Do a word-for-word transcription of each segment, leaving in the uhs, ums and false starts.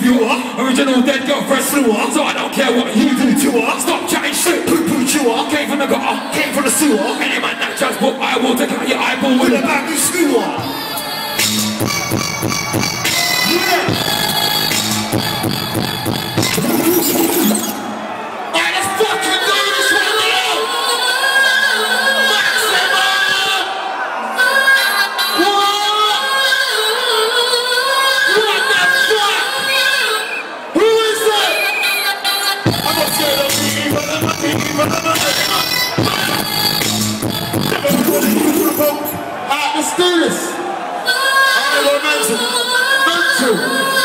you are. Original dead girl fresh flew up. So I don't care what you do to her. Stop chatting shit, poo poo chewer. Came from the gutter, came from the sewer. Any man that just put I will take out your eyeball with a bamboo skewer. Yeah. Alright, let's fucking do this one now. Maximum. What? What the fuck? Who is that? I'm not scared of me, but I'm not me, but I'm not Alright, let's do this. Alright, we're mental. Mental.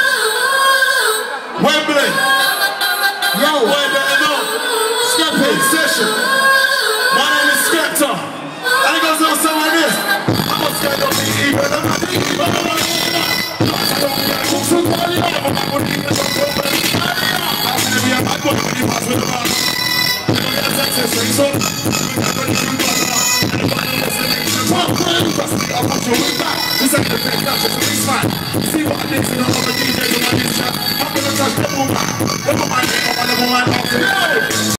Wembley. Yo, way better know. Step in session. My name is Skepta. And it goes on something like this. I'm not scared of me, even I'm not me, but I'm not me. I don't get a so party up. I'm not going to get a so party up. I'm going to be a bad boy when you pass with the man. You don't get a text and say so. You can't go to the man. Everybody listening to the pop. Trust me, I'll put your wing back. This ain't the thing, that's just a policeman. See what I did to the other